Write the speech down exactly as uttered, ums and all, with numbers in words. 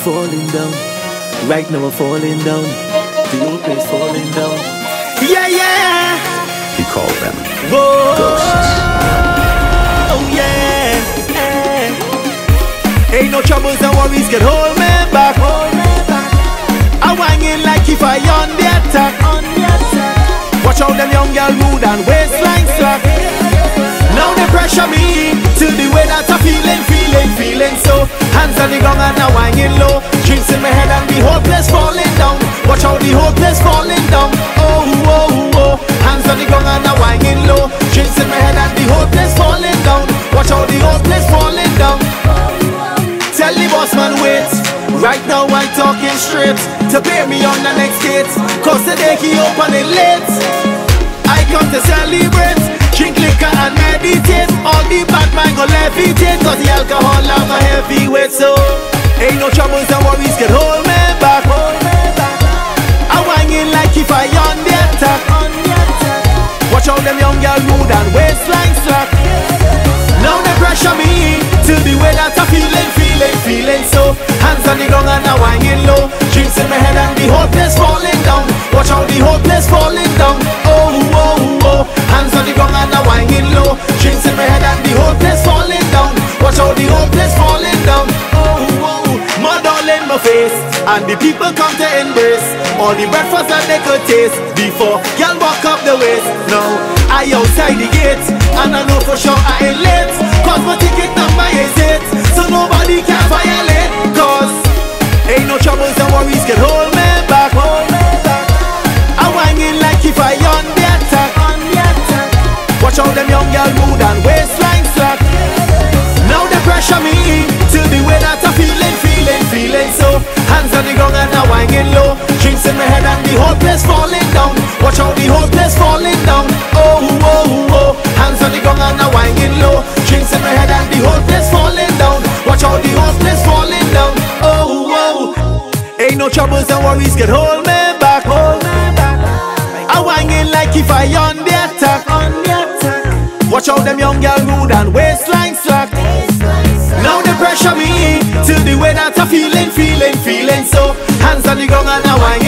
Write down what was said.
falling down. Right now we're falling down. The whole place falling down. Yeah, yeah. He called them Whoa. ghosts. Oh yeah. Yeah. Ain't no troubles and worries can hold me back. Hold me back. I'm wanging like if I on the attack. On the attack. Watch out them young girl rude and waistline slack. Now they pressure me to the way that I'm feeling, feeling, feeling so. Hands on the ground and I'm wanging low. Drinks in my head and the whole place falling down. Watch out the whole place falling down. Oh, oh, oh. Hands on the ground and I'm wanging low. Drinks in my head and the whole place falling down. Watch out the whole place falling down. Tell the boss man wait. Right now I'm talking straight to pay me on the next date. Cause today he open it late. I come to celebrate. Drink liquor and meditate. All the bad man go levitate. Cause the alcohol have a heavy weight. So ain't no troubles and worries can hold me back. I'm wanging like if I on the attack. Watch out them young girl rude and waistline slack. Now they pressure me to the way that I'm feeling, feeling, feeling so. Hands on the ground and I'm wanging low. Drinks in my head and the whole place falling down. Watch out the whole place falling down. Oh, oh, oh. Hands on the ground and I'm wanging low. Drinks in my head and the whole place falling down. Watch out the whole place falling down. Oh, oh. Mud all in my face and the people come to embrace all the breakfast that they could taste before y'all walk up the waist. Now I outside the gate and I know for sure I ain't late. Cause my ticket number is eight, so nobody can violate. Cause ain't no troubles and worries can hold me back. Hold me back. I'm wanging like if I on the attack. On the attack. Watch out them young girl rude and waistline slack. Now they pressure me to the way that I'm feeling, feeling, feeling so. Hands on the ground and I'm wanging low. Drinks in my head and the whole place falling down. Watch out the whole place falling down. Oh, oh, oh. Hands on the ground and I'm wanging low. Drinks in my head and the whole place falling down. Watch out the whole place falling down. Oh, oh. Ain't no troubles and worries can hold me back. Hold me back. I'm wanging like if I on the attack. On the attack. Watch out them young girl rude and waistline slack. Now they pressure me to the way that I'm feeling, feeling, feeling so. Hands on the ground and I'm wanging